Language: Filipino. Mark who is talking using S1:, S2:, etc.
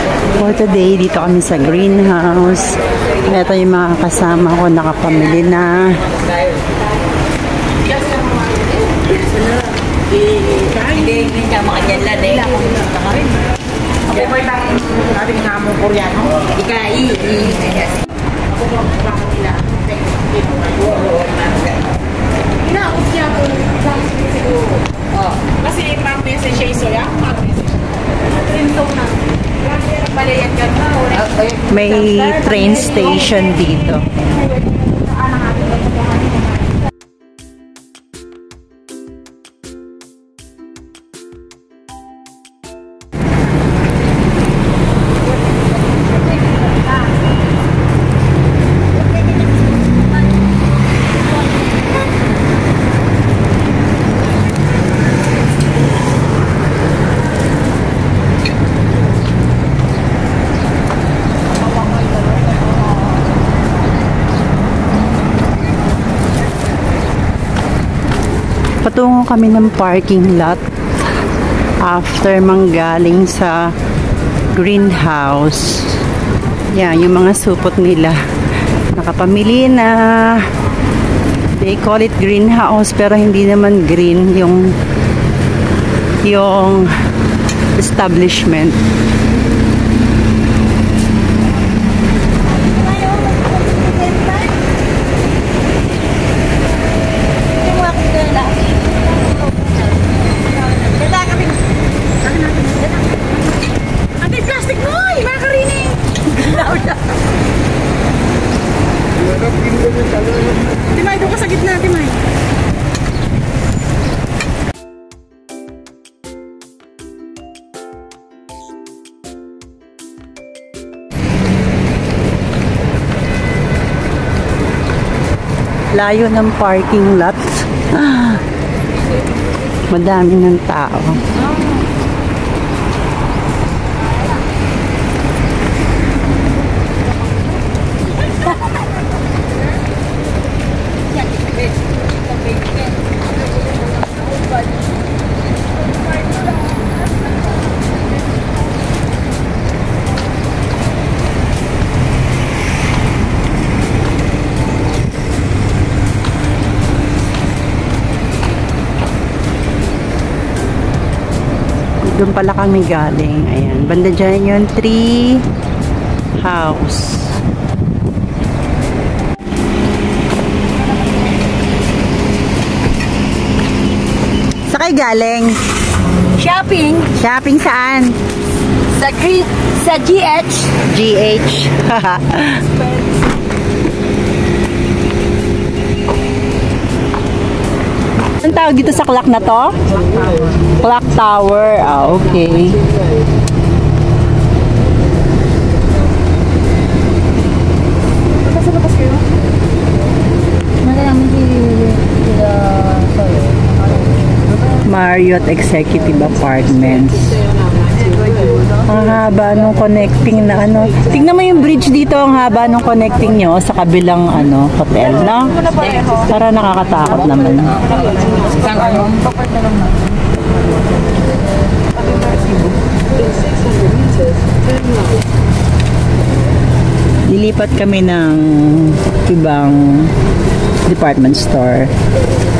S1: For today, dito kami sa greenhouse. Ito yung mga kasama ko, nakapamili na.
S2: Hindi niya makagyalan eh. Ako ba yung ating namong Koreano? Ikai. Kasi mag-message siya iso yan.
S1: May train station dito. Patungo kami ng parking lot after manggaling sa greenhouse. Yan, yung mga supot nila. Nakapamili na. They call it greenhouse pero hindi naman green yung establishment.
S2: Timay, doon ka sa gitna, Timay.
S1: Layo ng parking lot. Madami ng tao. Doon pala kami galing. Ayan. Banda dyan yung tree house. Saan kayo galing?
S2: Shopping.
S1: Shopping saan?
S2: Sa GH.
S1: GH. Anong tawag dito sa clock na to? Clock tower. Ah, okay. Marriott Executive Apartments. Ang haba nung connecting na ano. Tingnan mo yung bridge dito, ang haba nung connecting nyo sa kabilang ano, hotel, no? Para nakakatakot naman. Lilipat kami ng ibang department store.